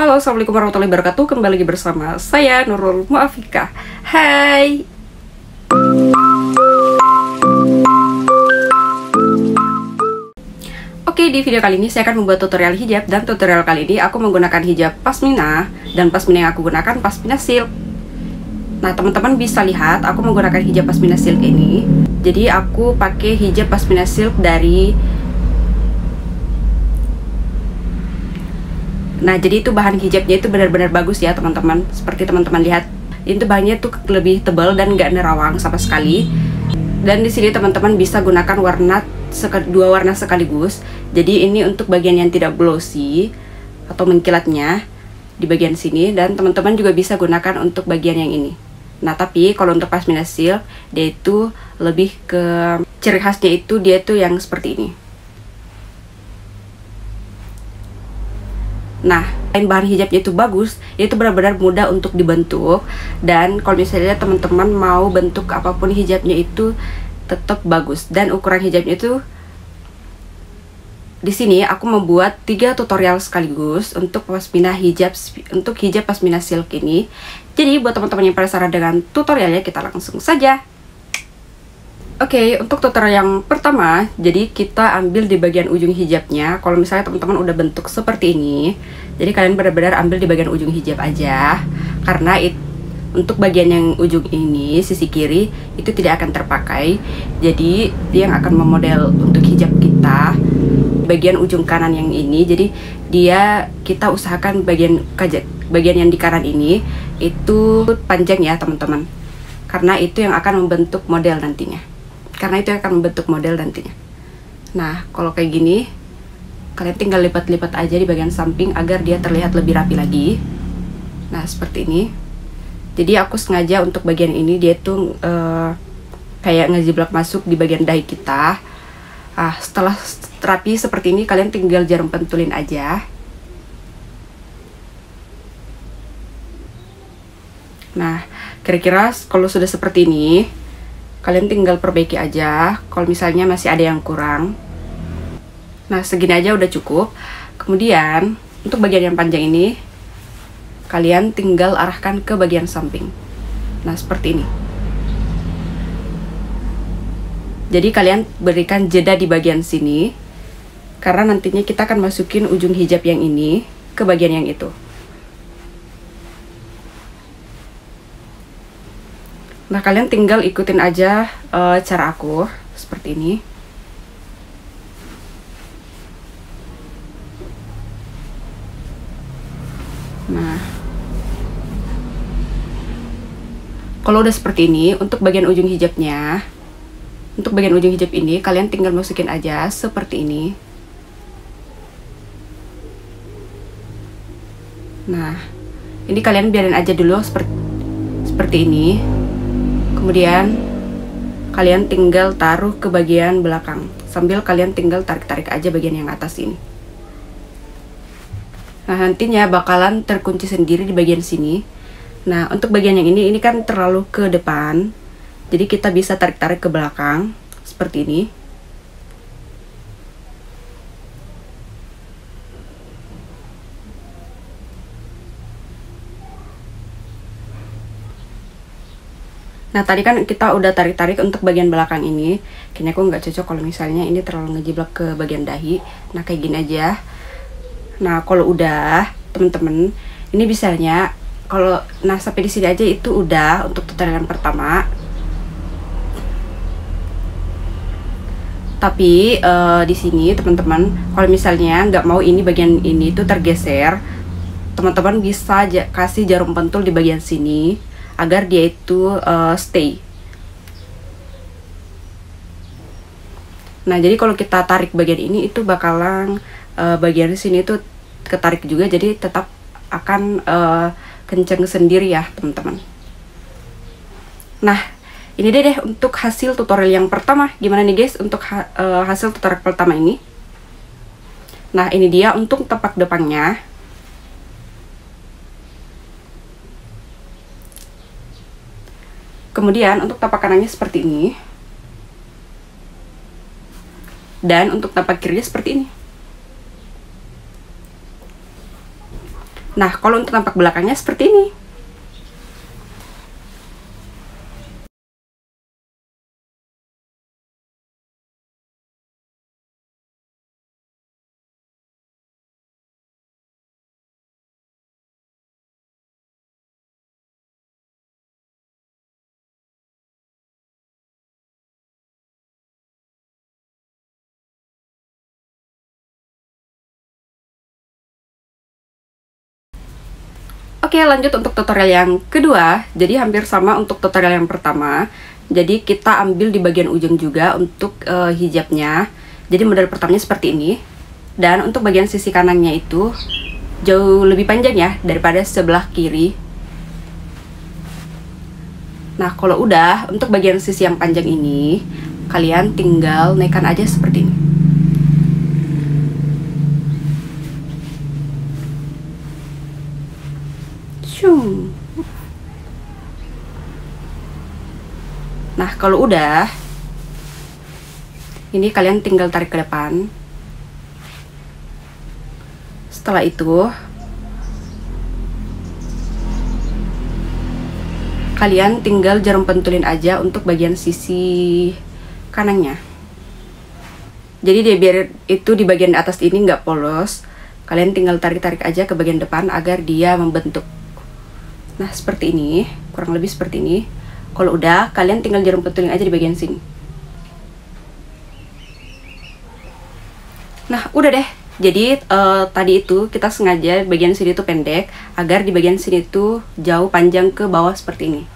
Halo, assalamualaikum warahmatullahi wabarakatuh. Kembali lagi bersama saya Nurul Muafika. Hai. Oke, di video kali ini saya akan membuat tutorial hijab, dan tutorial kali ini aku menggunakan hijab pasmina, dan pasmina yang aku gunakan pasmina silk. Nah, teman-teman bisa lihat aku menggunakan hijab pasmina silk ini. Jadi aku pakai hijab pasmina silk dari Nah, jadi itu bahan hijabnya itu benar-benar bagus ya teman-teman. Seperti teman-teman lihat, itu bahannya tuh lebih tebal dan nggak nerawang sama sekali. Dan di sini teman-teman bisa gunakan dua warna sekaligus. Jadi ini untuk bagian yang tidak glossy atau mengkilatnya di bagian sini, dan teman-teman juga bisa gunakan untuk bagian yang ini. Nah, tapi kalau untuk pasmina silk, dia itu lebih ke ciri khasnya itu dia tuh yang seperti ini. Nah, selain bahan hijabnya itu bagus, itu benar-benar mudah untuk dibentuk. Dan kalau misalnya teman-teman mau bentuk apapun hijabnya itu tetap bagus. Dan ukuran hijabnya itu, di sini aku membuat 3 tutorial sekaligus untuk hijab pasmina silk ini. Jadi buat teman-teman yang penasaran dengan tutorialnya, kita langsung saja. Oke, untuk tutorial yang pertama, jadi kita ambil di bagian ujung hijabnya. Kalau misalnya teman-teman udah bentuk seperti ini, jadi kalian benar-benar ambil di bagian ujung hijab aja. Karena untuk bagian yang ujung ini, sisi kiri, itu tidak akan terpakai. Jadi dia yang akan memodel untuk hijab kita bagian ujung kanan yang ini. Jadi kita usahakan bagian yang di kanan ini itu panjang ya teman-teman. Karena itu yang akan membentuk model nantinya. Nah, kalau kayak gini, kalian tinggal lipat-lipat aja di bagian samping agar dia terlihat lebih rapi lagi. Nah, seperti ini. Jadi aku sengaja untuk bagian ini dia tuh kayak ngejiblak masuk di bagian dahi kita. Setelah rapi seperti ini, kalian tinggal jarum pentulin aja. Nah, kira-kira kalau sudah seperti ini, kalian tinggal perbaiki aja kalau misalnya masih ada yang kurang. Nah, segini aja udah cukup. Kemudian untuk bagian yang panjang ini, kalian tinggal arahkan ke bagian samping. Nah, seperti ini. Jadi kalian berikan jeda di bagian sini, karena nantinya kita akan masukin ujung hijab yang ini ke bagian yang itu. Nah, kalian tinggal ikutin aja cara aku seperti ini. Nah, kalau udah seperti ini, untuk bagian ujung hijabnya, untuk bagian ujung hijab ini, kalian tinggal masukin aja seperti ini. Nah, ini kalian biarin aja dulu seperti ini. Kemudian kalian tinggal taruh ke bagian belakang, sambil kalian tinggal tarik-tarik aja bagian yang atas ini. Nah, nantinya bakalan terkunci sendiri di bagian sini. Nah, untuk bagian yang ini kan terlalu ke depan, jadi kita bisa tarik-tarik ke belakang seperti ini. Nah, tadi kan kita udah tarik-tarik untuk bagian belakang ini. Kayaknya aku nggak cocok kalau misalnya ini terlalu ngejiblak ke bagian dahi. Nah, kayak gini aja. Nah, kalau udah, temen-temen, ini bisanya sampai di sini aja itu udah untuk tutorial yang pertama. Tapi di sini teman-teman, kalau misalnya nggak mau ini bagian ini tuh tergeser, teman-teman bisa kasih jarum pentul di bagian sini agar dia itu stay. Nah, jadi kalau kita tarik bagian ini itu bakalan bagian sini tuh ketarik juga, jadi tetap akan kenceng sendiri ya teman-teman. Nah, ini deh untuk hasil tutorial yang pertama. Gimana nih guys untuk hasil tutorial pertama ini? Nah, ini dia untuk tapak depannya. Kemudian untuk tapak kanannya seperti ini. Dan untuk tapak kirinya seperti ini. Nah, kalau untuk tampak belakangnya seperti ini. Oke, lanjut untuk tutorial yang kedua. Jadi hampir sama untuk tutorial yang pertama. Jadi kita ambil di bagian ujung juga untuk hijabnya. Jadi model pertamanya seperti ini. Dan untuk bagian sisi kanannya itu jauh lebih panjang ya daripada sebelah kiri. Nah, kalau udah untuk bagian sisi yang panjang ini, kalian tinggal naikkan aja seperti ini. Nah, kalau udah, ini kalian tinggal tarik ke depan. Setelah itu, kalian tinggal jarum pentulin aja untuk bagian sisi kanannya. Jadi biar itu di bagian atas ini nggak polos, kalian tinggal tarik-tarik aja ke bagian depan agar dia membentuk. Nah, seperti ini, kurang lebih seperti ini. Kalau udah, kalian tinggal jarum pentulin aja di bagian sini. Nah, udah deh. Jadi tadi itu kita sengaja bagian sini tuh pendek agar di bagian sini tuh jauh panjang ke bawah seperti ini.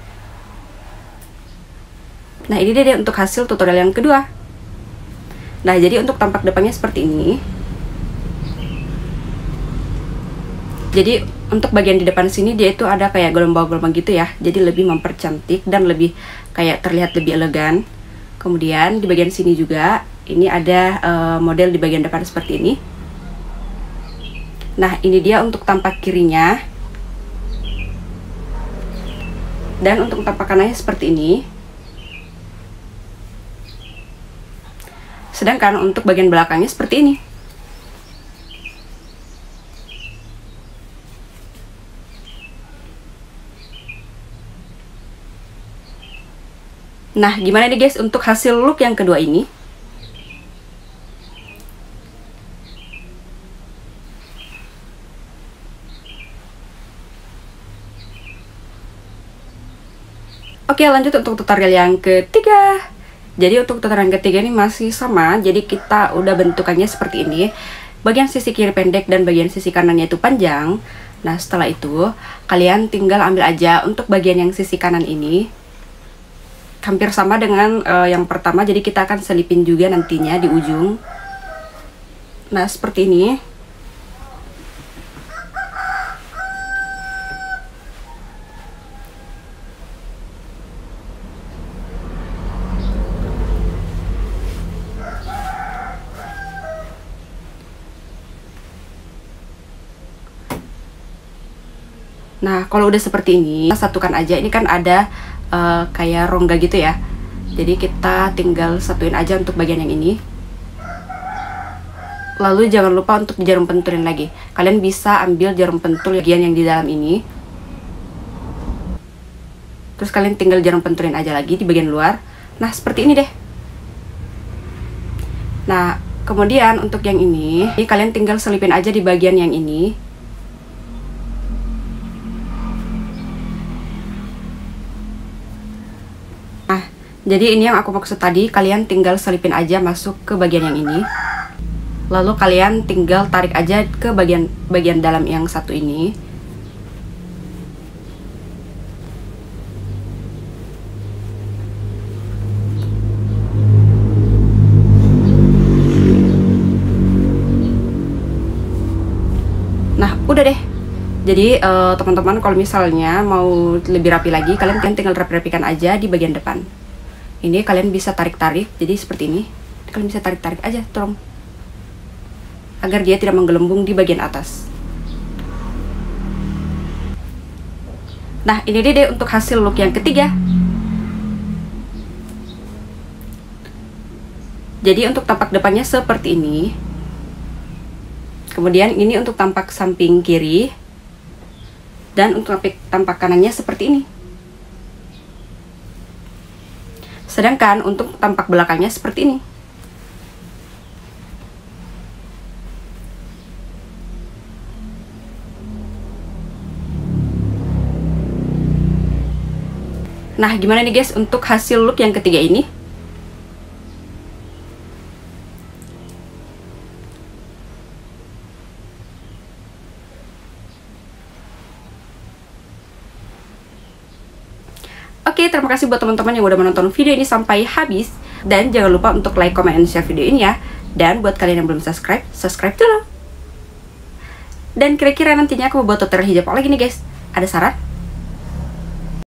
Nah, ini deh untuk hasil tutorial yang kedua. Nah, jadi untuk tampak depannya seperti ini. Jadi untuk bagian di depan sini dia itu ada kayak gelombang-gelombang gitu ya. Jadi lebih mempercantik dan lebih kayak terlihat lebih elegan. Kemudian di bagian sini juga ini ada model di bagian depan seperti ini. Nah, ini dia untuk tampak kirinya. Dan untuk tampak kanannya seperti ini. Sedangkan untuk bagian belakangnya seperti ini. Nah, gimana nih guys untuk hasil look yang kedua ini? Oke, lanjut untuk tutorial yang ketiga. Jadi untuk tutorial yang ketiga ini masih sama. Jadi kita udah bentukannya seperti ini. Bagian sisi kiri pendek dan bagian sisi kanannya itu panjang. Nah, setelah itu kalian tinggal ambil aja untuk bagian yang sisi kanan ini. Hampir sama dengan yang pertama, jadi kita akan selipin juga nantinya di ujung. Nah, seperti ini. Nah, kalau udah seperti ini, kita satukan aja. Ini kan ada kayak rongga gitu ya. Jadi kita tinggal satuin aja untuk bagian yang ini. Lalu jangan lupa untuk jarum pentulin lagi. Kalian bisa ambil jarum pentul bagian yang di dalam ini. Terus kalian tinggal jarum pentulin aja lagi di bagian luar. Nah, seperti ini deh. Nah, kemudian untuk yang ini kalian tinggal selipin aja di bagian yang ini. Jadi ini yang aku maksud tadi, kalian tinggal selipin aja masuk ke bagian yang ini. Lalu kalian tinggal tarik aja ke bagian dalam yang satu ini. Nah, udah deh. Jadi teman-teman kalau misalnya mau lebih rapi lagi, kalian tinggal rapi-rapikan aja di bagian depan. Ini kalian bisa tarik-tarik, jadi seperti ini. Kalian bisa tarik-tarik aja, tolong. Agar dia tidak menggelembung di bagian atas. Nah, ini deh untuk hasil look yang ketiga. Jadi untuk tampak depannya seperti ini. Kemudian ini untuk tampak samping kiri. Dan untuk tampakanannya seperti ini. Sedangkan untuk tampak belakangnya seperti ini. Nah, gimana nih guys untuk hasil look yang ketiga ini? Oke, terima kasih buat teman-teman yang udah menonton video ini sampai habis. Dan jangan lupa untuk like, comment, and share video ini ya. Dan buat kalian yang belum subscribe, subscribe dulu. Dan kira-kira nantinya aku mau buat tutorial hijab apa lagi nih guys? Ada saran?